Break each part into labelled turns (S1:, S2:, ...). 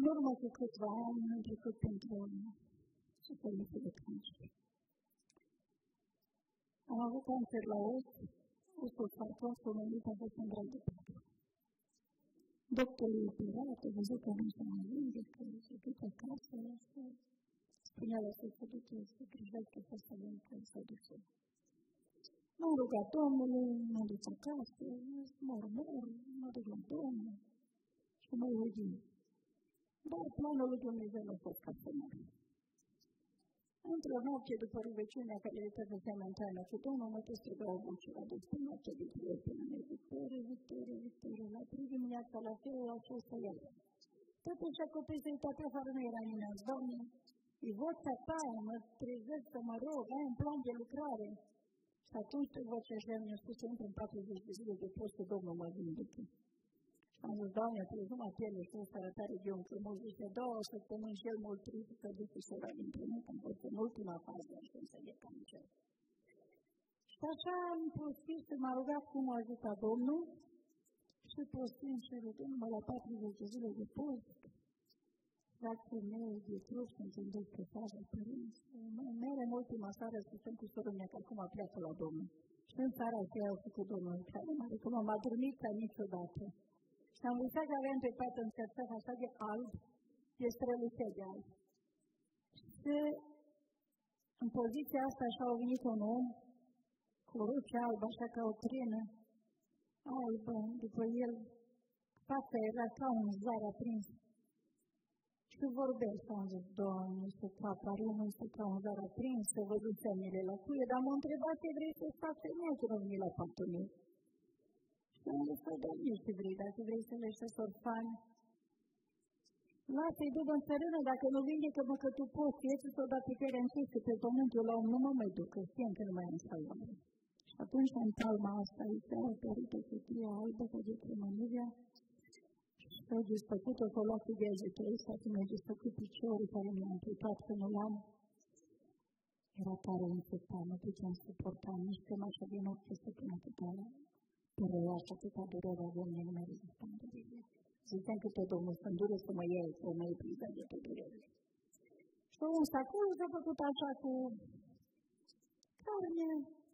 S1: urmă cu câțiva ani am trecut pentru suferință de cancer. Am avut cancer la os, osul sarcosul meu a fost în grad de 4. Doctorul operat, a văzut că nu se mai vindecă, se duce acasă, spunea la să se duce, să grijească să avem că s-a dus. M-am rugat Domnului, m-am dus acasă, mor, mă duc la Domnul și mă rugim. Dar planul lui Dumnezeu nu a fost ca să mor. Într-o noapte, după rugăciunea care le tăvăseam în taină cu Domnul, mă strigă o voce la după noapte de prietene mea, Victorie, la 3 dimineața, la fel, a fost să iau. Totuși, acoperi să-i toate afară, nu era nimeni. Doamne, e vocea ta, mă trezesc să mă rog, ai un plan de lucrare. Și atunci, vocea așa mi-a spus, intră în 40 de zile de post, că Domnul mă vindecă. Și am zis, Doamne, prezum apele și o sărătare de un frumos, zice, 2 săptămâni și el mult trist, că duce și ora din primul, că am fost în ultima fază, așa de cancer. Și așa am postit și m-a rugat cum a ajutat Domnul și postim și rugându-mă la 40 de zile de post. Frații mei de trup sunt îndoi pe țară, părinți. Mere în ultima seară spusăm cu sorul mea că acum pleacă la Domnul. Și în țara aceea au făcut Domnul în care mare, că m-am adormit ca niciodată. Și am visat că aveam pe pat în țărțăf așa de alb, de strălucea de alb. Și în poziția asta așa a venit un om, cu o ruce albă, așa ca o trenă albă, după el, fața era ca un zar aprins. Și vorbesc, am zis, Doamne, este caparul, nu este ca un zar aprins, să văd semnele la cuie, dar m-a întrebat ce vrei să faci femeia, că nu veni la patul meu. Și am zis, Doamne, ce vrei, dacă vrei să leștești orfani, lasă-i dubă în țărână, dacă nu vindecă-mă că tu poți, ieși să o da puterea în chestie pe pământul la om, nu mă mai duc, că știam că nu mai am salvare. Și atunci, în palma asta, este o părită cutie albă, că de premănivea, și au desfăcut-o, că o luat cu deazitul ăsta, când au desfăcut piciorul care mi-a amputat până la era tare infectat, nu puteam suporta, nici că m-așa din orice să pun atâta părăia și atâta durere avem, nu mai rezistam durerile. Ziceam că pe Domnul să îndure să mă iei, să mă iei priză de pe durerile. Și ăsta acolo s-a făcut așa cu carne.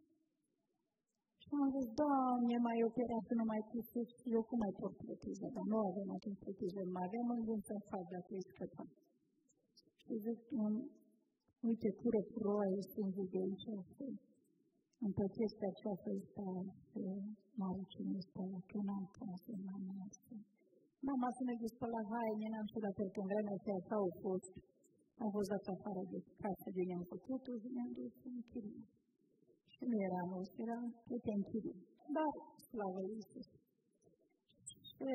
S1: Și am zis, Doamne, mai operat să nu mai pusut, eu cum mai pot protiză, dar nu avem atunci protiză, mai avem în gând să fac dacă îi scăpăm. Și zic, uite, cură proaie, stânzii de aici, împățesc pe aceasta ăsta, mare cine ăsta, că n-am casă, n-am asta. Mama să ne gândă la haine, n-am știut dacă în vremea aceea sau au fost, am fost dat afară de casă de ne-am făcut-o și ne-am dus în chirie. Și nu era nostru, era toate în chirie. Dar, slavă Iisus. Și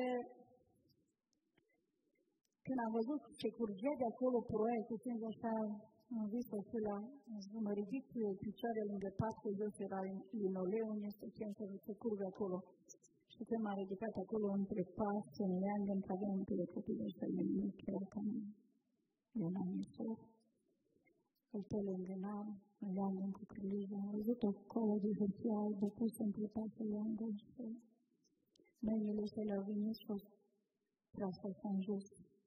S1: când am văzut ce curgea de acolo proaie, cu când așa am vist acela, mă ridic picioare lângă pat, că jos era linoleu, unde se curge acolo. Și când m-a ridicat acolo între pas, în leangăn, că aveam între copii ăștia de mic, chiar ca eu n-am ieșit. Îl pe lângă n-am, în leangăn cu crâlijă, am văzut o colă de hârtie albă pusă între pasă leangăn și mâinile se le-au venit și o trasă așa în jos.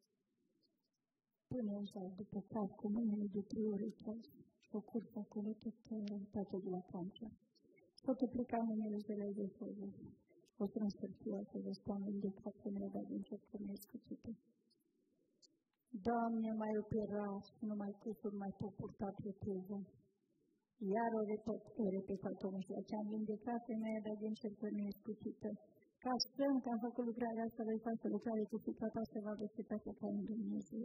S1: Până așa, după cap, cu mâinile de 3 ori tras și o cursă acolo toată de la cancer. Totul pleca mâinile și le-au zis o zi. O strâns hârtia să vă spun de cap să mi-a dat din cer că mi-a scuțită. Doamne, mai operat, nu mai cusuri, mai pot purta proteză. Iar o repetat omul și ce am vindecat, mi-a dat din cer că mi-a scuțită. Ca stăm, că am făcut lucrarea asta, vei face lucrare cu fica ta, se va găsi pe ca în Dumnezeu.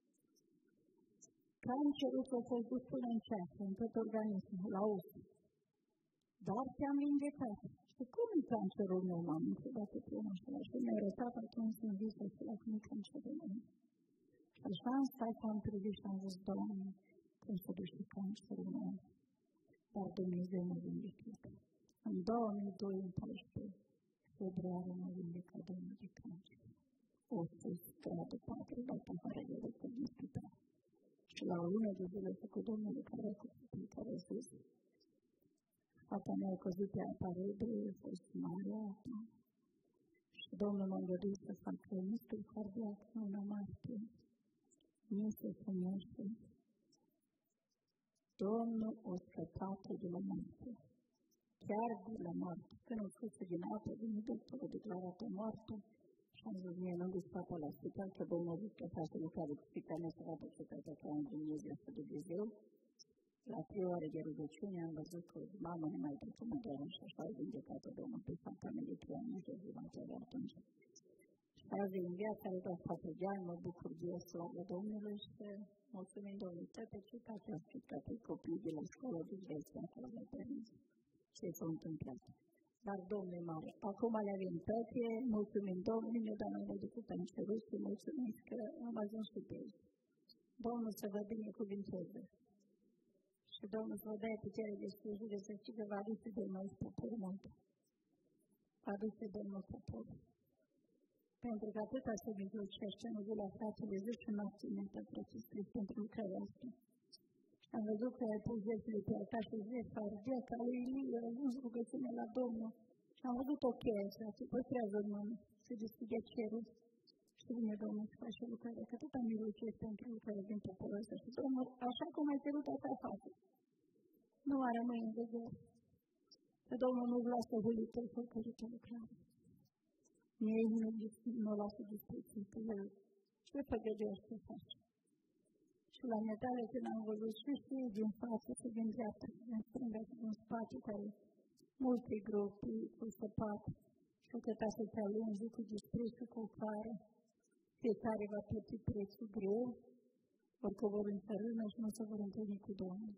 S1: Cancerul a fost dus până în ceasă, în tot organismul, la os. Dar te-am vindecat. Și cum e cancerul meu, m-am întrebat pe primul ăla și mi-a arătat atunci în visul ăla cum e cancerul meu. Și așa am stat, am privit și am zis, Doamne, cum să duci cancerul meu? Dar Dumnezeu mă vindecă. În 2012, februarie, mă vindecă Domnul de cancer. O sus, gradul 4, dar afară de răcă din spital. Și la o lună de zile făcut Domnul care a zis, fata mea a căzut pe aparelă, a fost mare apa. Și Domnul m-a îngăduit să facă mustul cardiac în una martie. este frumoasă. Domnul o scăpat de la moarte. Chiar de la moarte. Când o scos din apă, vine doctorul declarată moarte. Și am zis, mie nu-mi spate la spital, că Domnul zic că face lucrare cu fica mea să vadă ce toate ca un Dumnezeu să Dumnezeu. La 3 ore de rugăciune am văzut că mama ne mai dă mă doar și așa a vindecată Domnul pe fata mea de 3 ani de ziua de atunci. Și azi în viața lui doar 4 de ani, mă bucur de slavă Domnului și mulțumim Domnului toate ce toate au spus, toate copiii de la școală, de viața acolo de părinți. Ce s-a întâmplat. Dar Domnul mare, acum le avem toate, mulțumim Domnului, ne-a dat mai decât am cerut și mulțumim că am ajuns și pe ei. Domnul să vă binecuvinteze. Și Domnul să vă dea putere de slujire, să știți că vă aduce de noi popor mult. Vă aduce de noi popor. Pentru că atâta se mijlocește, nu de la fratele zi și noapte, ne-a plătit pentru lucrarea asta. Am văzut că ai pus zilele pe altar și zile ardea ca lui Ilie, a ajuns rugăciune la Domnul. Și am văzut o cheie, frate, păstrează în mână, se deschide cerul. Și vine Domnul să face lucrarea, că tot am mijlocit pentru lucrarea din poporul ăsta. Și Domnul, așa cum ai cerut, așa face. Nu a rămâi în vedere. Că Domnul nu-ți lasă hulită, făcărită lucrare. Nici nu lasă disprețit, că El ce făgădește face. Și la metale, când am văzut și din față, și din dreapta, din stânga, și din spate, care multe gropi cu săpat, și că ta să te alunge cu dispreț și cu ocare, fiecare va plăti prețul greu, orică vor în țărână și nu se vor întâlni cu Domnul.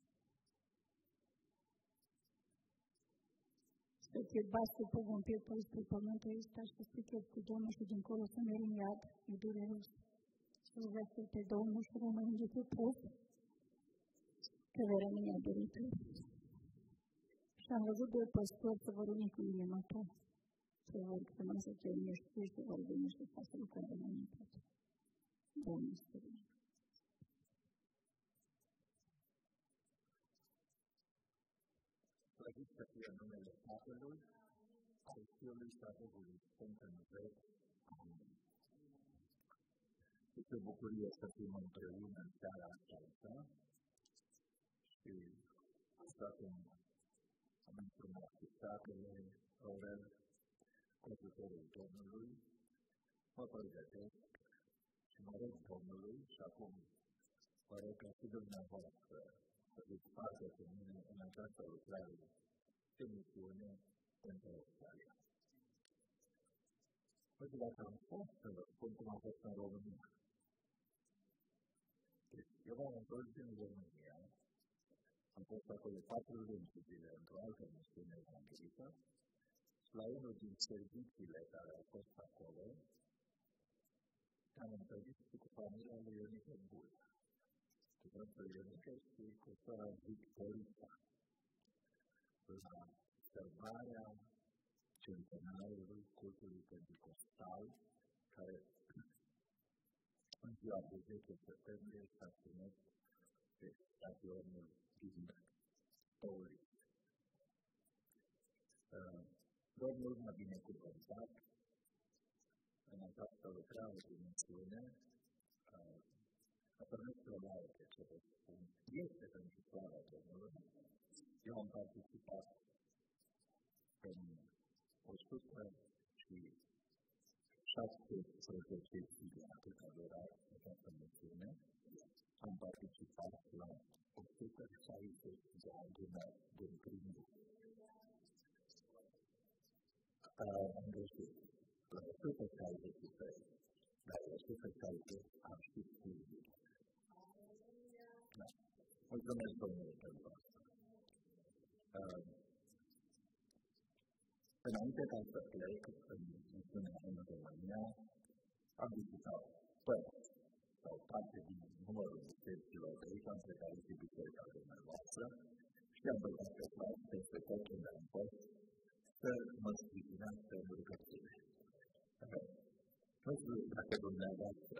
S1: Să te bați cu pământ pe pământul ăsta și să te cu Domnul și dincolo să mergi în iad, e dureros. Și rugă-te pe Domnul și rămâi de pe post, că vei rămâne adorită. Și am văzut doi păstori să vor uni cu inima ta, să vor chema să te unești și să vor veni și să facă lucrarea la unitate. Domnul să te bine.
S2: Slăvit să fie numele Tatălui, al Fiului și al Duhului Sfânt în veci. Amin. Este o bucurie să fim împreună în seara aceasta și așa cum am informat cu Tatăle, Aurel, cu ajutorul Domnului, mă pregătesc și mă rog Domnului și acum mă rog ca și dumneavoastră să fiți parte cu mine în această lucrare de misiune pentru Australia. Nu știu dacă am fost să vă spun cum am fost în România. Eu m-am întors din România, am fost acolo 4 luni de zile într-o altă misiune evanghelică și la unul din serviciile care au fost acolo am întâlnit și cu familia lui Ionică Bulă, cu tatăl Ionică și cu sora Victorica, la sărbarea centenarului cultului pentecostal, care în ziua de 10 septembrie s-a ținut pe stadionul din Tăurii. Domnul m-a binecuvântat în această lucrare de misiune. A permis să la ce vă spun. Este pentru slava Domnului. Eu am participat în 117 zile atât a durat această misiune. Am participat la 160 de adunări din primul. Am găsit la 163, dar 160 am și fizic. Mulțumesc Domnului pentru asta. Înainte ca să plec în misiunea în România, am vizitat părți sau parte din numărul bisericilor de aici, între care și biserica dumneavoastră, și am băgat pe clasă peste tot unde am fost să mă sprijinească în rugăciune. Nu știu dacă dumneavoastră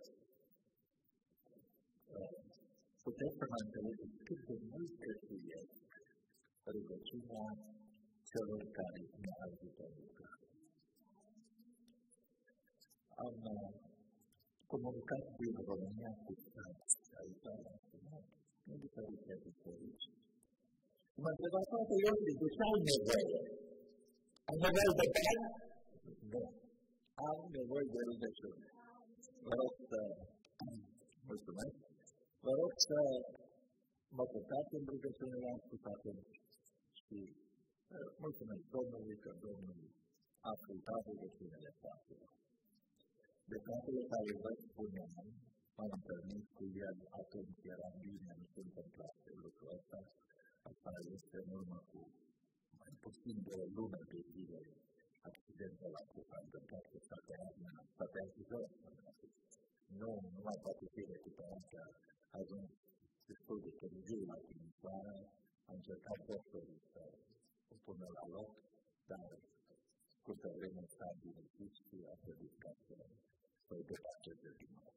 S2: puteți să mă înțelegeți cât de mult prețuiesc rugăciunea celor care ne ajută în lucrare. Am comunicat din România cu Franța, Italia, nu diferite istorici. M-a întrebat toată el, de ce ai nevoie? Ai nevoie de bani? Nu. Am nevoie de rugăciune. Vă rog să... Mulțumesc. Vă rog să mă purtați în rugăciune, le-am spus atunci. Și mulțumesc Domnului că Domnul a ascultat rugăciunile voastre. De faptele care vă spuneam, m-am întâlnit cu el atunci, eram bine, nu se întâmplase lucrul ăsta. Asta este în urmă cu mai puțin de o lună de zile. Accidentul ăla ce s-a întâmplat cu statea jos. Nu mai poate fi recuperat, că a ajuns destul de târziu la Timișoara, a încercat doctorii să o pună la loc, dar scurtă vreme s-a îmbunătățit și a trebuit ca să-i depaceze din nou.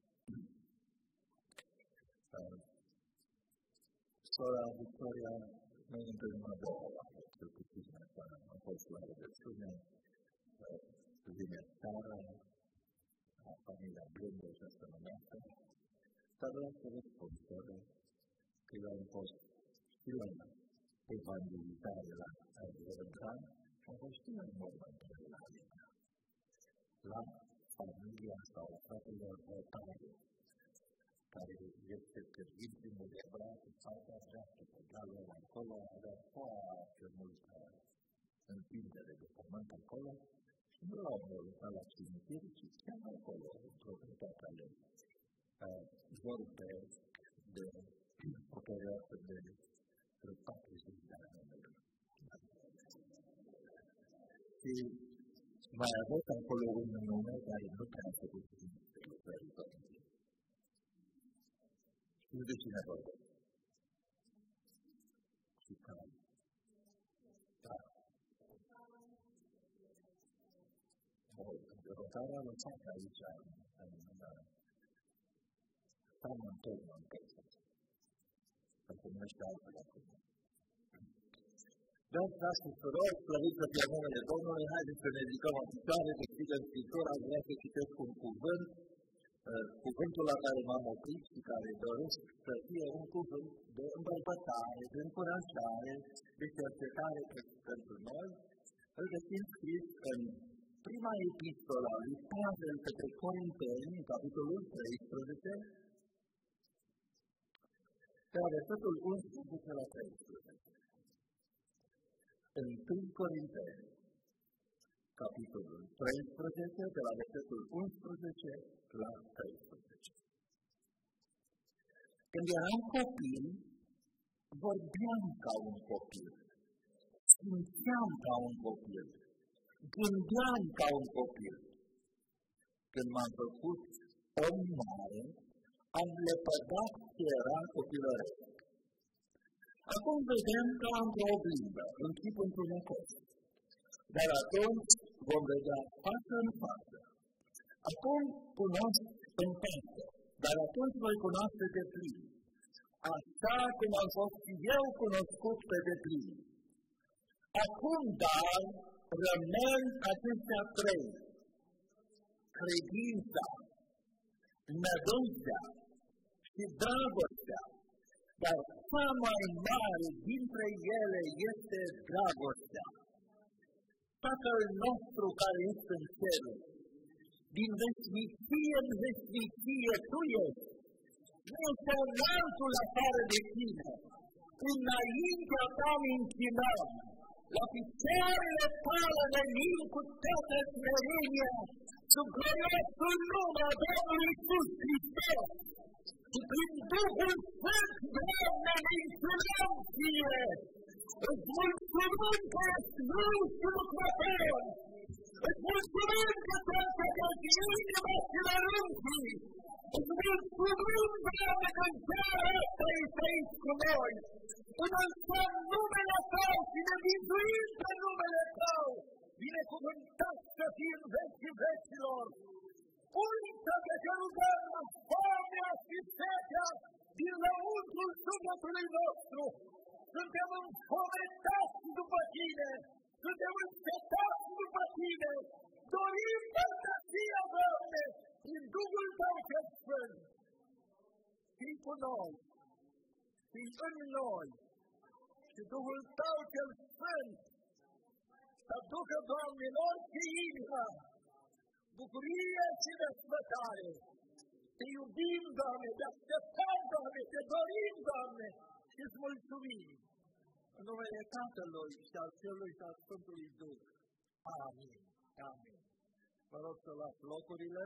S2: Sora Victoria, noi ne întâlnim a doua oară, cel puțin asta a fost la rugăciune, vine seara, familia Blândă și asta numească, dar vreau să vă spun, soră, că eu am fost și la evangelizare la Rădăcan și am fost și la mormântare la Alina, la familia sau fratelor Vătare, care este cărvit din Mulebra, cu partea dreaptă, pe galul acolo, avea foarte multă întindere de pământ acolo, și nu l-au lăsat la cimitir, ci chiar acolo, în proprietatea lor. Vorbesc de o perioadă de 40 de ani. Și mai avut acolo un nume care nu prea a făcut de lucrării Domnului. Știți de cine vorbesc? Și care? Da. Rotarea a lăsat aici, în San Antonio, în Texas. Se numește altfel acum. Dar, frați și surori, slăvit să fie numele Domnului, haideți să ne ridicăm în picioare, deschidem Scriptura, aș vrea să citesc un cuvânt, cuvântul la care m-am oprit și care doresc să fie un cuvânt de îmbărbătare, de încurajare, de cercetare pentru noi. Îl găsim scris în prima epistolă a lui Pavel către Corinteni, în capitolul 13, de la versetul 11 la 13. În 1 Corinteni, capitolul 13, de la versetul 11 la 13. Când eram copil, vorbeam ca un copil, simțeam ca un copil, gândeam ca un copil. Când m-am făcut om mare, am lepădat ce era copilăresc. Acum vedem ca într-o oglindă, în chip întunecos. Dar atunci vom vedea față în față. Acum cunosc în față, dar atunci voi cunoaște de plin. Așa cum am fost și eu cunoscut pe deplin. Acum, dar, rămân acestea trei: credința, nădejdea și dragostea, dar cea mai mare dintre ele este dragostea. Tatăl nostru care este în cer, din veșnicie în veșnicie Tu ești, nu este altul afară de Tine. Înaintea Ta ne închinăm, la picioarele Tale venim cu toată smerenia, sub gloriosul nume a Domnului Iisus Hristos. Și prin Duhul Sfânt, Doamne, ne închinăm Ție. Îți mulțumim că ești viu și lucrător. Îți mulțumim că te-ai făcut inima și lărânții. Îți mulțumim, Doamne, că în seara asta ești aici cu noi. Înălțăm numele Tău și ne vizuim pe numele Tău. Binecuvântat să fii în vecii vecilor. Uită-te, te rugăm, foamea și setea din lăuntrul sufletului nostru. Suntem înfometați după Tine, suntem încetați după Tine, dorim părtăția, Doamne, prin Duhul Tău cel cu noi și în noi și Duhul Tău cel Sfânt să ducă, Doamne, în orice inimă bucurie și desfătare. Te iubim, Doamne, te așteptăm, Doamne, te dorim, Doamne, și îți mulțumim. În numele Tatălui și al Fiului și al Sfântului Duh. Amin. Amin. Vă rog să luați locurile.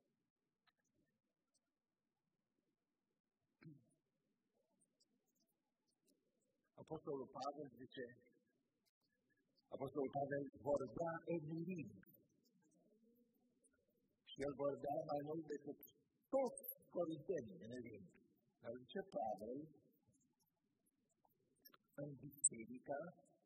S2: Apostolul Pavel zice, Apostolul Pavel vorbea în limbi. Și el vorbea mai mult decât toți corintenii în limbi. Dar zice Pavel, în biserică,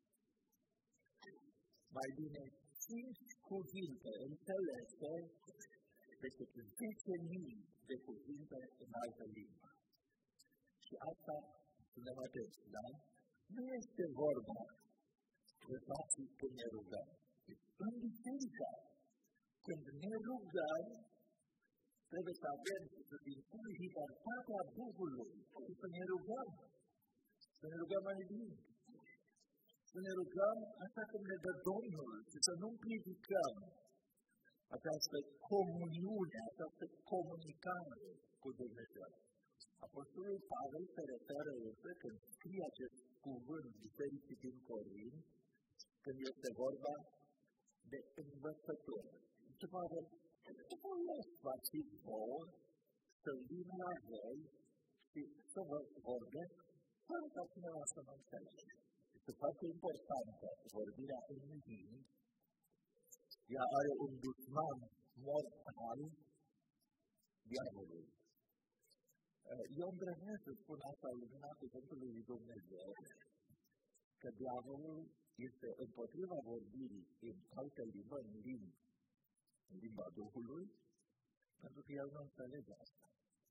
S2: mai bine 5 cuvinte înțelese decât 10.000 de cuvinte în altă limbă. Și asta, suntem atenți, da? Nu este vorba de faptul că ne rugăm. În biserică, când ne rugăm, trebuie să avem, să dispunem libertatea Duhului și să ne rugăm. Să ne rugăm în limbi. Să ne rugăm așa cum ne dă Domnul și să nu împiedicăm această comuniune, această comunicare cu Dumnezeu. Apostolul Pavel se referă însă când scrie acest cuvânt bisericii din Corint, când este vorba de învățători. Și Pavel, ce va fi vouă să vin la voi și să vă vorbesc fără ca cineva să mă înțelege. Este foarte importantă vorbirea în limbi. Ea are un dușman mortal, diavolul. Eu îndrăznesc să spun asta în lumina cuvântului lui Dumnezeu, că diavolul este împotriva vorbirii în altă limbă, în limba Duhului, pentru că el nu înțelege asta.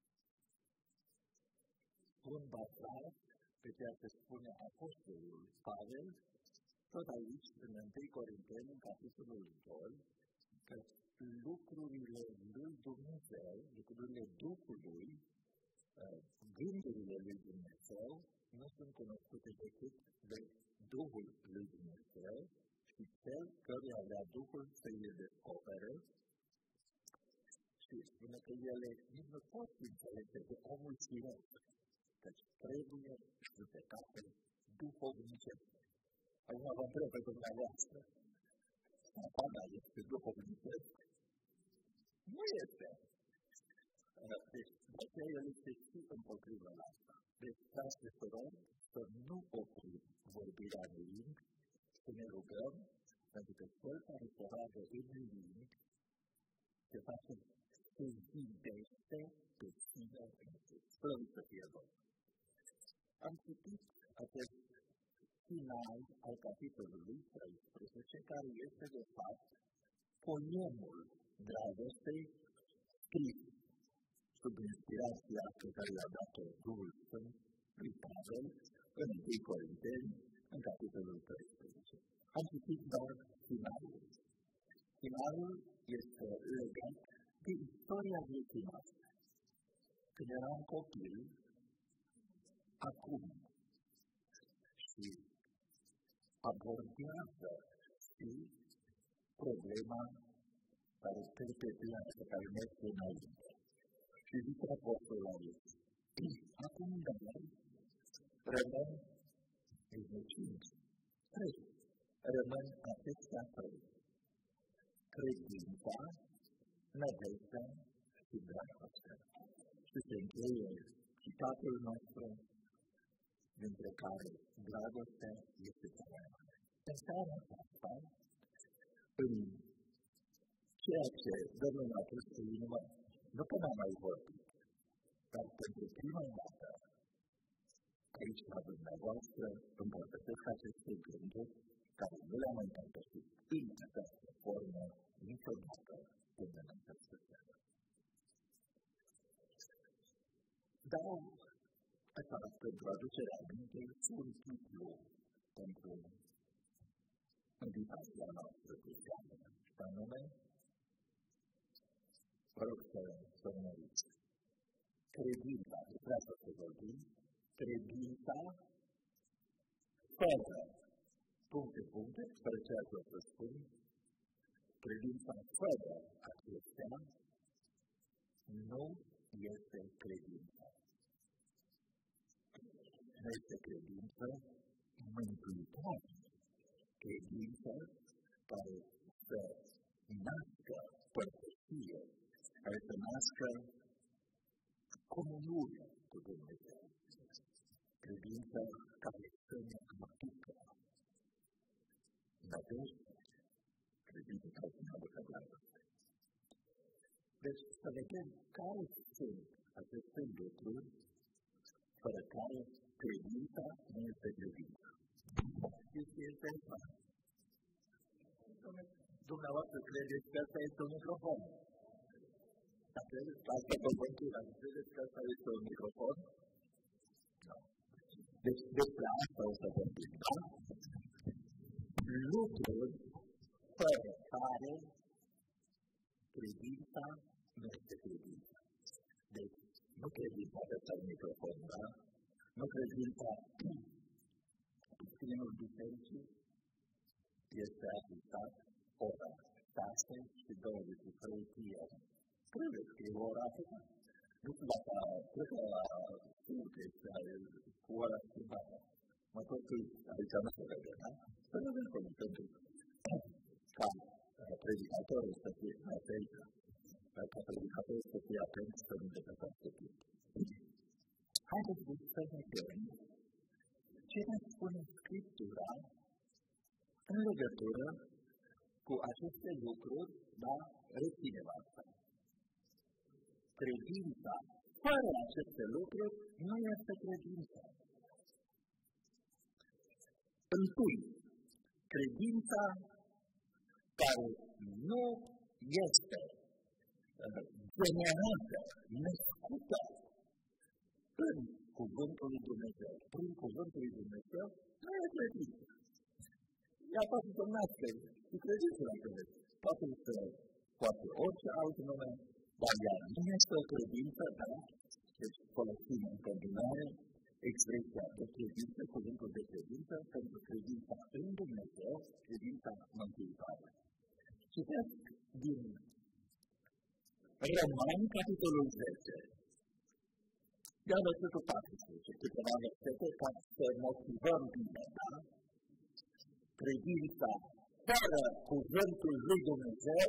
S2: Un bazat pe ceea ce spune Apostolul Pavel, tot aici, în 1 Corinteni, în capitolul 2, că lucrurile lui Dumnezeu, lucrurile Duhului, gândurile lui Dumnezeu, nu sunt cunoscute decât de Duhul lui Dumnezeu și cel căruia avea Duhul să le descopere și spune că ele nici nu pot fi înțelese de omul firesc, căci trebuie judecate duhovnicește. Acum vă întreb pe dumneavoastră, Satana este duhovnicesc? Nu este. Deci, de aceea el este și împotriva la asta. Deci, frați și surori, să nu oprim vorbirea în limbi, să ne rugăm, pentru că cel care se roagă în limbi, se face să iubește pe sine însuși. Slăvit să fie Domnul. Am citit acest final al capitolului 13, care este, de fapt, poemul dragostei scris sub inspirația pe care i-a dat-o Duhul Sfânt lui Pavel în 1 Corinteni, în capitolul 13. Am citit doar finalul. Finalul este legat de istoria vieții noastre. Când eram copil, acum, și abordează și problema care perpetuează, care merge înainte. Și zice Apostolul aici, acum, dar, rămân, rămân acestea trei. Credința, nădejdea și dragostea. Și se încheie citatul nostru, dintre care dragostea este cea mai mare. În seara asta, în ceea ce Domnul a pus pe inimă, nu că n-am mai vorbit, dar pentru prima dată, aici la dumneavoastră, împărtășesc aceste gânduri care nu le-am împărtășit în această formă niciodată până în această seară. Dau asta pentru aducerea amintei un titlu pentru invitația noastră de seară, și anume, vă rog să urmăriți. credința, trebuie să vorbim, credința fără puncte, fără ceea ce o să spun, credința fără acestea nu este credință. Nu este credință mântuitoare, credință care să nască părtășie, care să nască comuniune cu Dumnezeu. Credință care să ne aducă nădejde, credință care să ne aducă dragoste. Deci să vedem care sunt aceste lucruri fără care credința nu este credință. Știți ce este asta? Dumneavoastră credeți că asta este un microfon? Credeți că asta e o păntură? Credeți că asta este un microfon? Nu. Deci despre asta o să vorbim, da? Lucruri fără care credința nu este credință. Deci, nu credința de ăsta un microfon, da? Nu credința Sfinul Bisericii este asistat ora 6 și 23 p.m. Credeți că e ora atâta? Nu știu dacă cred că este cu ora schimbată. Mă tot aici nu se vede, da? Să nu vedem cum pentru ca predicatorul să fie aici. Ca predicatorul să fie atent să nu vedem foarte timp. Haideți să vedem ce ne spune Scriptura în legătură cu aceste lucruri, da? Reținem asta. Credința fără aceste lucruri nu este credință. Întâi, credința care nu este generată, născută în Cuvântul lui Dumnezeu, prin Cuvântul lui Dumnezeu, nu e credință. Ea poate să nască și credință la Dumnezeu. Poate să poate orice alt nume, dar ea nu este o credință, dar deci folosim în continuare expresia de credință, cuvântul de credință, pentru credința în Dumnezeu, credința mântuitoare. Citesc din Romani, capitolul 10, de la versetul 14, câteva versete ca să motivăm bine, da? Credința fără cuvântul lui Dumnezeu,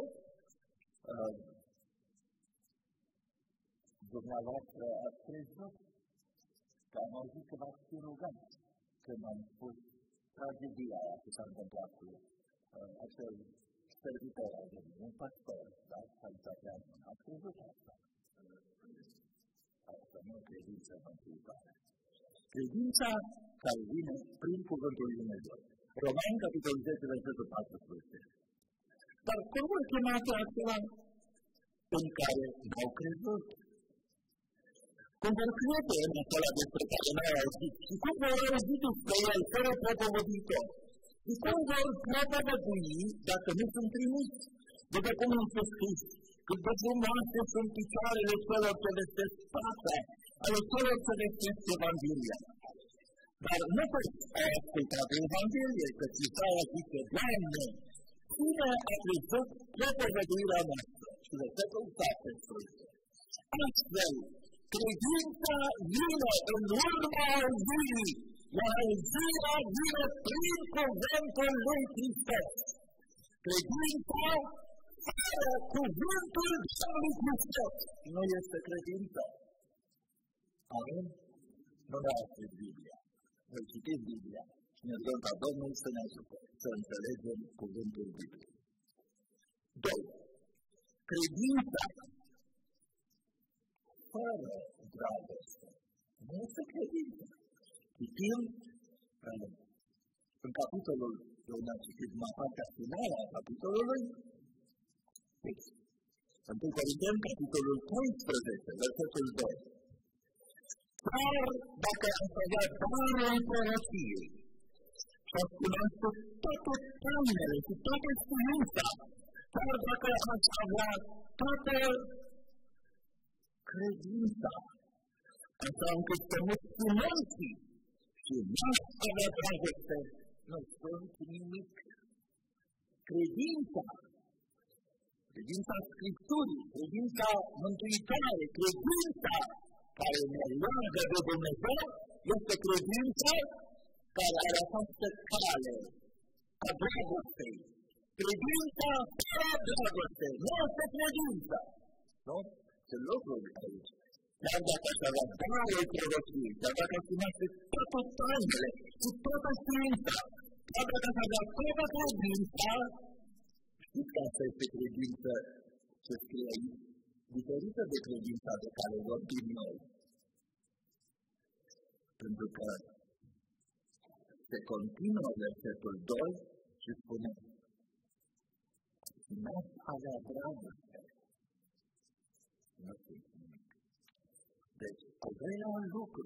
S2: dumneavoastră ați crezut că am auzit că v-ați fi rugat când am spus tragedia aia ce s-a întâmplat cu acel servitor al Domnului, un pastor, da? Ați crezut asta. Asta nu e credință mântuitoare. Credința care vine prin cuvântul lui Dumnezeu. Romani, capitolul 10, versetul 14. Dar cum vor chema pe acela în care n-au crezut? Cum vor crede în acela despre care n-au auzit? Și cum vor auzi despre el fără propovăditor? Și cum vor propovădui dacă nu sunt trimiși? După cum am scris, cât de frumoase sunt picioarele celor ce vestesc pacea, ale celor ce vestesc Evanghelia. Dar nu toți au ascultat de Evanghelie, căci Isaia zice, Doamne, cine a crezut propovăduirea noastră? Și versetul 17. Astfel, credința vine în urma auzirii, iar auzirea vine prin cuvântul lui Hristos. Credința fără cuvântul lui Hristos nu este credință. Amin? Nu ne-ați Biblia. Noi citim Biblia și ne rugăm ca Domnul să ne ajute să înțelegem cuvântul Bibliei. 2. Credința fără dragoste nu este credință. Citim în capitolul, eu ne-am citit în partea finală a capitolului, 1 Corinteni, capitolul 13, versetul 2. Dar dacă ați avea darul prorociei și ați cunoaște toate tainele și toate știința, dar dacă ați avea toată credința așa încât să nu spuneți și nu avea dragoste, nu sunt nimic. Credința Scripturii, credința mântuitoare, credința care ne leagă de Dumnezeu, este credința care are această cale a dragostei. Credința fără dragoste, nu este credința. Nu? Ce lucruri aici. Dar dacă așa la darul prorociei, dar dacă asumați toate tainele și toată știința, dar dacă așa avea toată credința, știți că asta este credință ce scrie aici, diferită de credința de care vorbim noi. Pentru că se continuă versetul 2 și spune n-ați avea dragoste. Nu știți nimic. Deci, al doilea lucru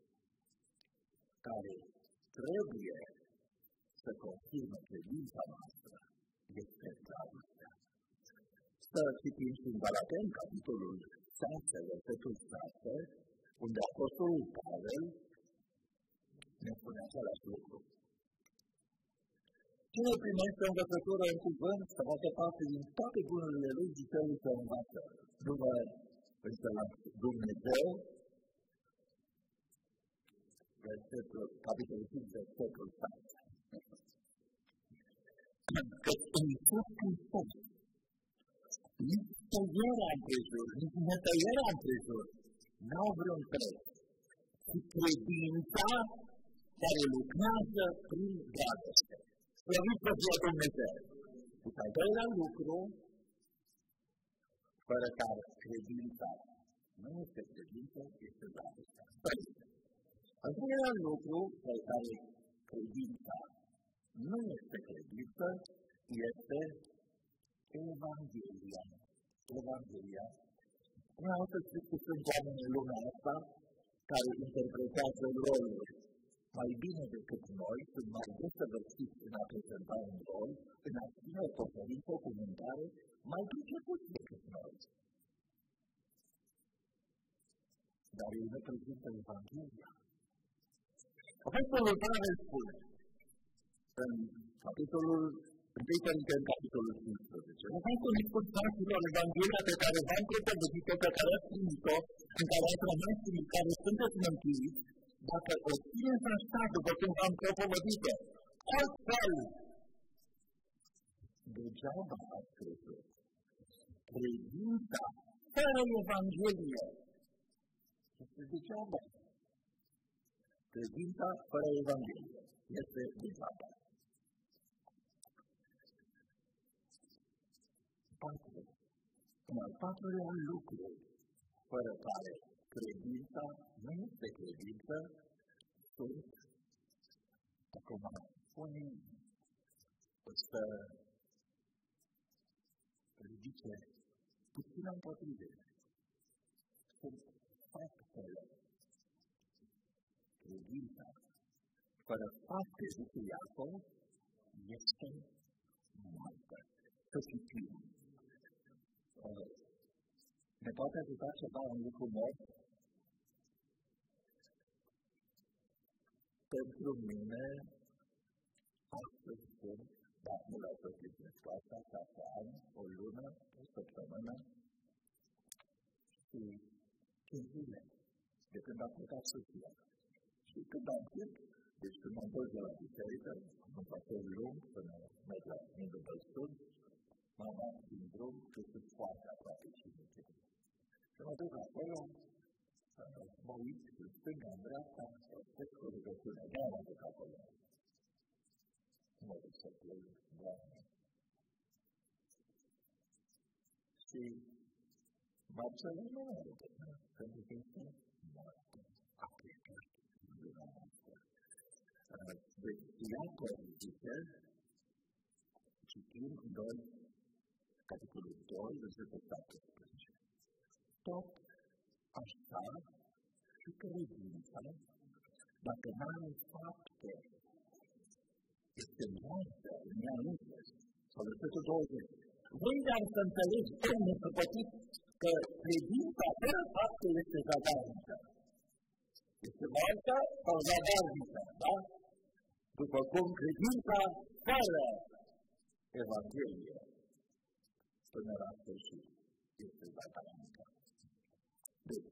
S2: care trebuie să confirme credința noastră este dragostea. Să citim și în Galateni, capitolul 6, versetul 6, unde Apostolul Pavel ne spune același lucru. Cine primește învățătură în cuvânt să facă parte din toate bunurile lui, ziceul să învață. Nu vă înțelați Dumnezeu, capitolul 5, versetul 6. Că în Iisus Hristos, nici tăierea împrejur, nici netăierea împrejur, n-au vreun preț, ci credința care lucrează prin dragoste. Slăvit să fie Dumnezeu. Și al doilea lucru, fără care credința nu este credință, este dragostea. Al doilea lucru, fără care credința nu este credință, este Evanghelia. Evanghelia. Vreau să știți că sunt oameni în lumea asta care interpretează roluri mai bine decât noi, sunt mai desăvârșiți în a prezenta un rol, în a ține o conferință, o comunicare, mai pricepuți decât noi. Dar ei ne prezintă Evanghelia. Apostolul Pavel spune, în capitolul 1 Corinteni, capitolul 15, nu fac un spus fraților Evanghelia pe care v-am propovădit-o, pe care ați primit-o, în care ați rămas în care sunteți mântuiți, dacă o țineți așa după cum v-am propovădit-o, altfel, degeaba ați crezut. Credința fără Evanghelie este degeaba. Credința fără Evanghelie este degeaba. 4. Un al patrulea lucru fără care credința nu este credință sunt, acum unii o să ridice puțin împotrivire. Sunt faptele. Credința fără fapte, zice Iacov, este moartă. Să citim. Ne poate ajuta ceva un lucru mort? Pentru mine, astăzi sunt, dar nu l-au plătit în scoasa, 7 ani, o lună, o săptămână și 5 zile, de când am plecat soția. Și când am timp, deci când m-am dus de la biserică, am un pastor lung, până merg la Nidul Bălstun, m-am dat din drum, că sunt foarte aproape și mici. Și mă duc acolo, mă uit în stânga, în dreapta, sau trec cu rugăciune, de-aia mă duc acolo. Mă duc să plec, Doamne. Și Marcelul nu mă duc, pentru că este moarte, a plecat în lumea noastră. Deci, Iacov zice, citim 2, capitolul 2, versetul 17. Tot așa și credința, dacă n-are fapte, este moartă în ea însăși. Sau versetul 20. Voi dar să înțelegi, om nesăpătit, că credința fără fapte este zadarnică. Este moartă sau zadarnică, da? După cum credința fără Evanghelie până la sfârșit este zadarnică. Deci,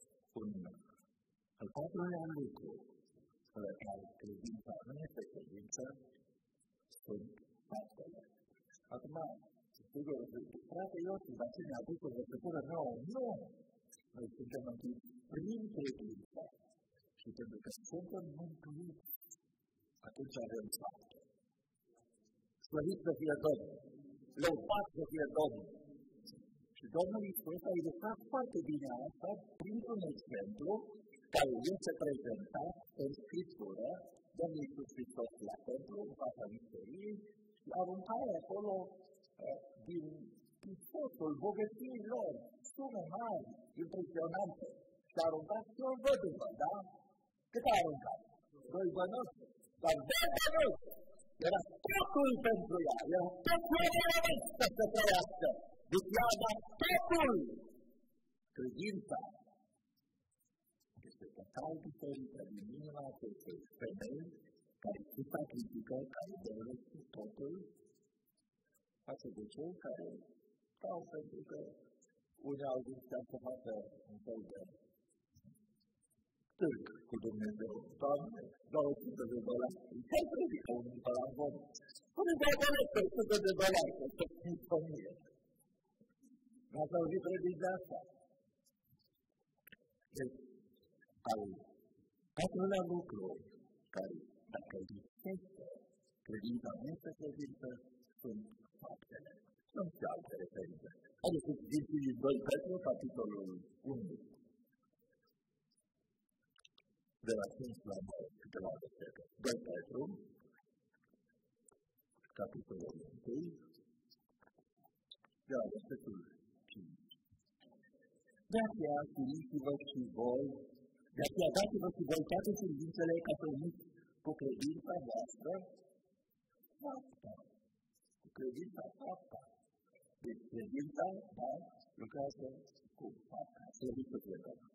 S2: al patrulea lucru fără care credința nu este credință sunt faptele. Acum, sigur, frate Iosif, dar ce ne-a adus o vărsătură nouă? Nu! Noi suntem mântuiți prin credință. Și pentru că suntem mântuiți, atunci avem fapte. Slăvit să fie Domnul! Lăudat să fie Domnul! Și Domnul Iisus a ilustrat foarte bine asta printr-un exemplu care este prezentat în Scriptură. Domnul Iisus Hristos la templu, în fața misteriei, și aruncare acolo din istosul bogăției lor, sume mari, impresionante. Și a aruncat și o văduvă, da? Cât a aruncat? 2 bănuți. Dar 2 bănuți! Era totul pentru ea, era totul să se trăiască. Deci ea a dat totul! Credința este total diferită din inima acestei femei care se sacrifică, care dăruiesc totul, față de cei care stau pentru că unii au zis că să facă un fel de târg cu Dumnezeu. Doamne, $200, ce predică unul pe la vom? Unii vă doresc $100, să fiți familie. N-ați auzit predici de asta? Deci, al patrulea lucru care, dacă lipsește credința nu este credință, sunt faptele. Sunt și alte referințe. Haideți să citiți 2 Petru, capitolul 1. De la 5 la 9, câteva versete. 2 Petru, capitolul 1, de la versetul 5. De aceea, siliți-vă și voi, de aceea dați-vă și voi toate silințele ca să uniți cu credința voastră fapta. Cu credința fapta. Deci credința, da, lucrează cu fapta. Slăvit să fie Domnul.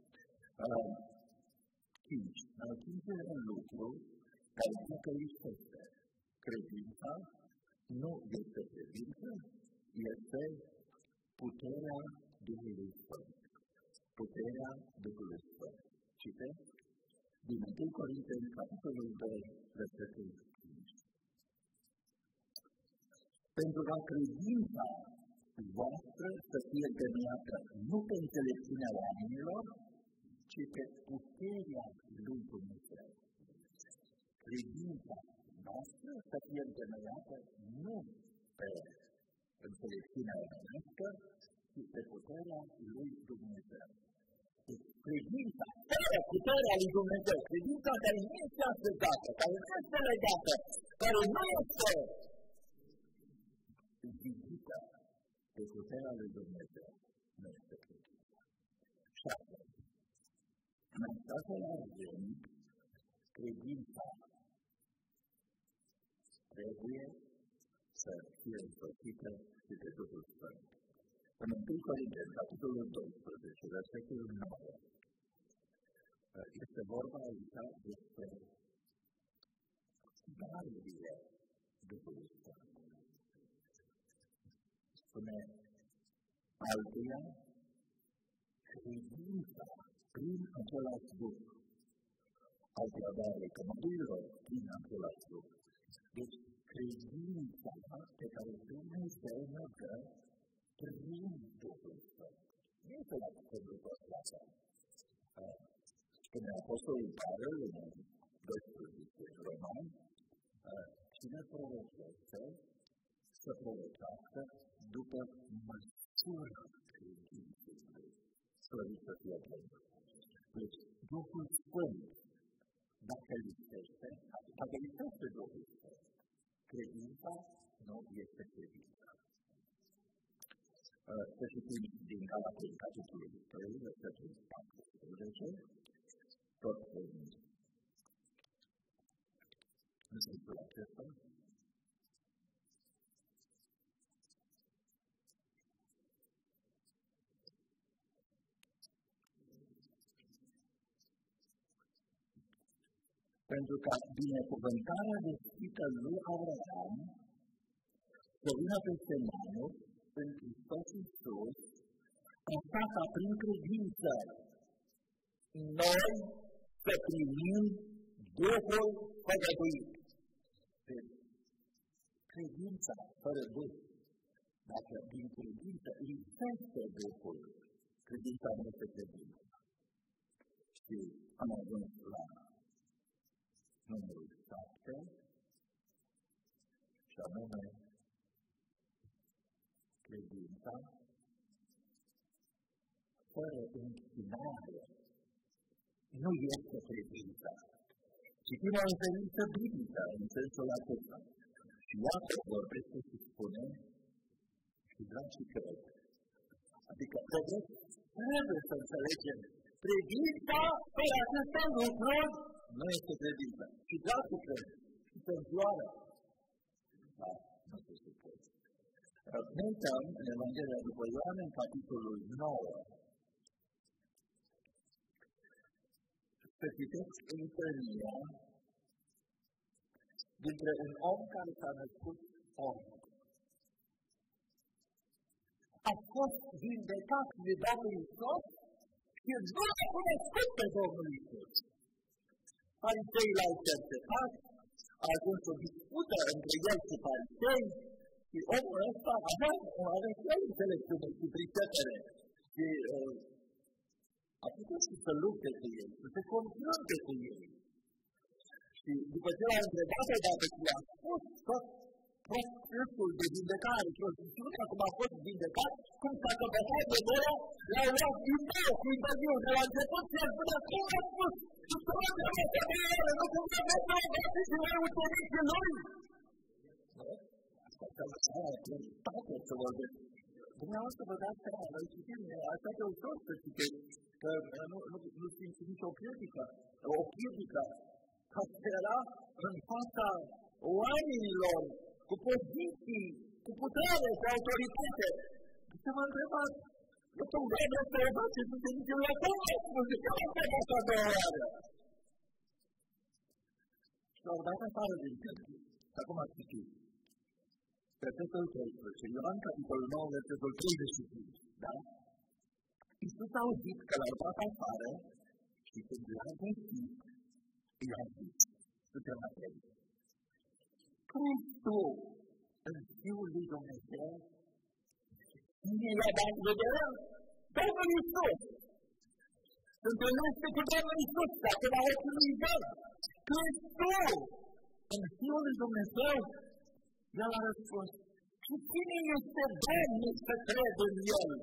S2: 5. Al 5-lea lucru care dacă lipsește credința, nu este credință, este puterea Duhului Sfânt. Puterea Duhului Sfânt. Citez din 1 Corinteni, capitolul 2, versetul 5. Pentru ca credința voastră să fie temeiată nu pe înțelepciunea oamenilor, ci pe puterea lui Dumnezeu. Credința noastră să fie temeiată nu pe înțelepciunea omenească, ci pe puterea lui Dumnezeu. Credința, fără puterea lui Dumnezeu, credința care nu este ascultată, care nu este legată, care nu este vizită de puterea lui Dumnezeu, nu este credința. 7. În acesta rând, credința trebuie să fie împărțită și de Duhul Sfânt. În 1 Corinteni, capitolul 12, versetul 9, este vorba aici despre darurile Duhului Sfânt. Spune altuia, credința prin același Duh. Altuia darurile cămădurilor prin același Duh. Deci, credința pe care Dumnezeu ne dă prin Duhul Sfânt. Nu este la pentru toată asta. Spune Apostolul Pavel în 12 Romani, cine prorocește să prorocească după măsura credinței lui. Slăvit să fie Domnul. Deci, Duhul Sfânt, dacă lipsește Duhul Sfânt, credința nu este credința. Să citim din Galateni, capitolul 3, versetul 14, tot în sensul acesta. pentru ca binecuvântarea vestită lui Avraam să vină peste noi în Hristos Iisus, așa ca prin credință noi să primim Duhul făgăduit. Credința fără Duh, dacă din credință lipsește Duhul, credința nu este credință. Și am ajuns la numărul 7, și anume credința fără închinare nu este credința. Citim o referință biblică în sensul acesta. Și iată vorbește și spune, și dragi cred, adică trebuie să înțelegem, credința fără aceste lucruri nu este credință. Și dragi cred, și se împloară. Da, nu se supune. Ne uităm în Evanghelia după Ioan, în capitolul 9. Să citesc întâlnirea dintre un om care s-a născut om. A fost vindecat de Domnul Iisus și nu a cunoscut pe Domnul Iisus. Fariseii l-au cercetat, a ajuns o dispută între el și farisei, și omul ăsta avea el înțelepciune și pricepere. Și a putut și să lupte cu ei, să se confrunte cu ei. Și după ce l-a întrebat odată și i-a spus tot procesul de vindecare, procesiunea cum a fost vindecat, cum s-a căpătat de voia, l-au luat din nou cu interviul de la început și el spune, cum a spus? Și să mă întrebat de voia, nu cum să mă întrebat și noi ucenicii lui. Asta s-a lăsat, toate să vorbesc. Dumneavoastră vă dați seama, noi citim, asta e ușor să citeți, că nu simți nicio critică, o critică. Asta era în fața oamenilor, cu poziții, cu putere, cu autoritate. Și mă întrebați, eu tot vreau să o faceți, nu știu nici eu, eu cum vă spun, de ce am întrebat a doua oară? Și l-au dat afară din templu. Și acum ați citit. Versetul 13, Ioan, capitolul 9, versetul 35, da? Iisus a auzit că l-au dat afară și când l-a găsit, i-a zis, suntem atenți. Crezi tu în Fiul lui Dumnezeu? Cine i-a dat vederea? Domnul Iisus! Se întâlnește cu Domnul Iisus, dacă la ochii lui Iisus. Crezi tu în Fiul lui Dumnezeu? El a răspuns, și cine este Domnul să cred în El?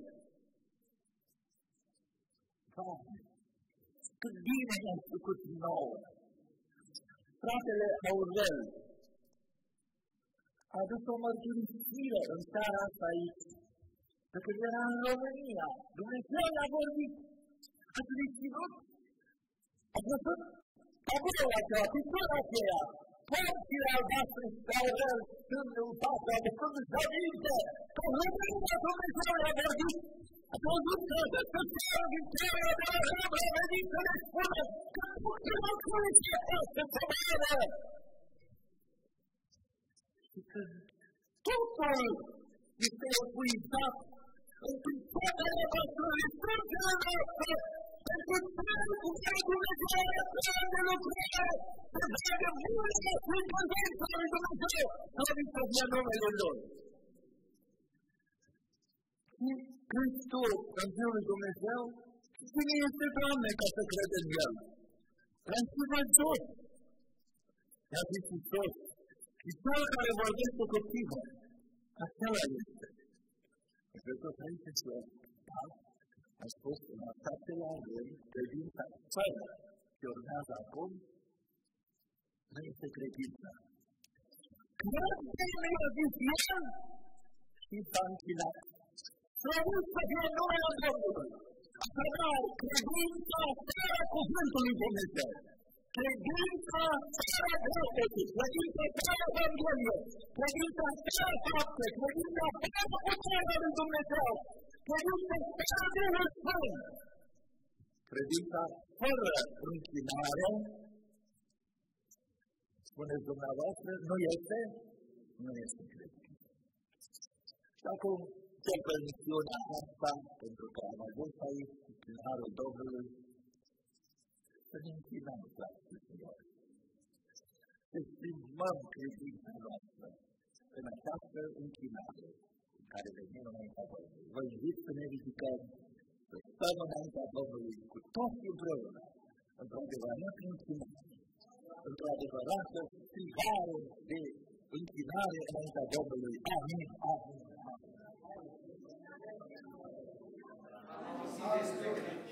S2: Doamne, cât bine ne-ai făcut nouă! Fratele Aurel a adus o mărturisire în seara asta aici, că când era în România, Dumnezeu i-a vorbit, a susținut, a văzut tabelul acela, pictura aceea, porțile albastre și Aurel stând în fața, aducându-și aminte, că România Dumnezeu i-a vorbit, a văzut că să țină din țara de la Râmă, a venit să le spună că nu trebuie să este să și când totul este epuizat în picioarele noastre, în strângele noastre, pentru țară cu care Dumnezeu are țară de lucrare, să vedem multe în prezența lui Dumnezeu, slăvit să fie numele Lui. Și crezi tu în Fiul lui Dumnezeu? Cine este Doamne ca să crede în El? L-am și văzut. I-a zis Iisus. Și cel care vorbește cu tine, acela este. Versetul 38, da? A spus în a 7-lea rând, credința fără ce urmează acum, nu este credința. Cred că nu i-a zis El și s-a închinat. Slăvit să fie numele Domnului. Așadar, credința fără cuvântul lui Dumnezeu. Credința fără dreptate, credința fără Evanghelie, credința fără fapte, credința fără puterea lui Dumnezeu, credința fără Duhul Sfânt, credința fără închinare spuneți dumneavoastră, nu este creștin. Și acum, ce permisiunea asta, pentru că am avut aici, prin harul Domnului, să ne închinăm la Dumnezeu. Să schimbăm credința noastră în această închinare în care venim înaintea Domnului. Vă invit să ne ridicăm, să stăm înaintea Domnului cu toți împreună, într-o adevărată închinare, într-o adevărată strigare de închinare înaintea Domnului. Amin, amin, amin.